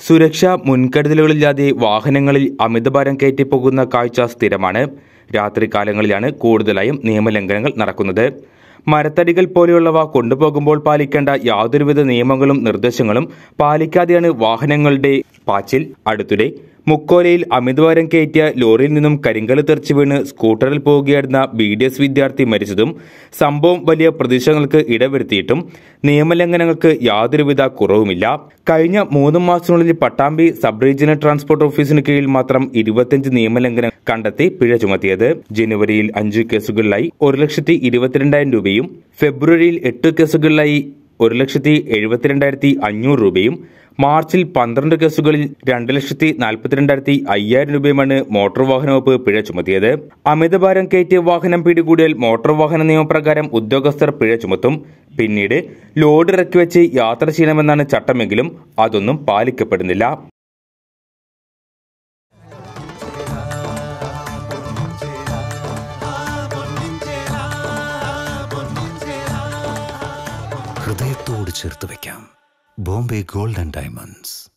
സുരക്ഷാ മുൻകരുതലുകളില്ലാതെ വാഹനങ്ങളിൽ അമിതഭാരം കയറ്റിപ്പോകുന്ന കാഴ്ച സ്ഥിരമാണ്. രാത്രികാലങ്ങളിലാണ് കൂടുതലായും നിയമലംഘനങ്ങൾ നടക്കുന്നത്. മരത്തടികൾ പോലെയുള്ളവ കൊണ്ടുപോകുമ്പോൾ പാലിക്കേണ്ട യാതൊരുവിധ നിയമങ്ങളും നിർദ്ദേശങ്ങളും പാലിക്കാതെയാണ് വാഹനങ്ങളുടെ പാച്ചിൽ. അടുത്തിടെ മുക്കോലയിൽ അമിതഭാരം കയറ്റിയ ലോറിയിൽ നിന്നും കരിങ്കല്ല് തെറിച്ചു വീണ് സ്കൂട്ടറിൽ പോവുകയായിരുന്ന BDS വിദ്യാർത്ഥി മരിച്ചതും സംഭവം വലിയ പ്രതിഷേധങ്ങൾക്ക് ഇടവരുത്തിയിട്ടും നിയമലംഘനങ്ങൾക്ക് യാതൊരുവിധ കുറവുമില്ല. കഴിഞ്ഞ 3 മാസത്തിനുള്ളിൽ പട്ടാമ്പി സബ് റീജിയണൽ ട്രാൻസ്പോർട്ട് ഓഫീസിന് കീഴിൽ മാത്രം 25 നിയമലംഘനം കണ്ടെത്തി പിഴ ചുമത്തിയത്. ജനുവരിയിൽ 5 കേസുകളിലായി 1,22,000 രൂപയും ഫെബ്രുവരിയിൽ 8 കേസുകളിലായി 1,72,500 രൂപയും മാർച്ചിൽ 12 കേസുകളിൽ 2,42,500 രൂപയുമാണ് മോട്ടോർ വാഹന വകുപ്പ് പിഴ ചുമത്തിയത്. അമിതഭാരം കയറ്റിയ വാഹനം പിടികൂടിയാൽ മോട്ടോർ വാഹന നിയമപ്രകാരം ഉദ്യോഗസ്ഥർ പിഴ ചുമത്തും. പിന്നീട് ലോഡ് ഇറക്കി വെച്ച് യാത്ര ചെയ്യണമെന്നാണ് ചട്ടമെങ്കിലും അതൊന്നും പാലിക്കപ്പെടുന്നില്ല. ഹൃദയത്തോട് ചേർത്ത് വയ്ക്കാം ബോംബെ ഗോൾഡ് ആൻഡ് ഡയമണ്ട്സ്.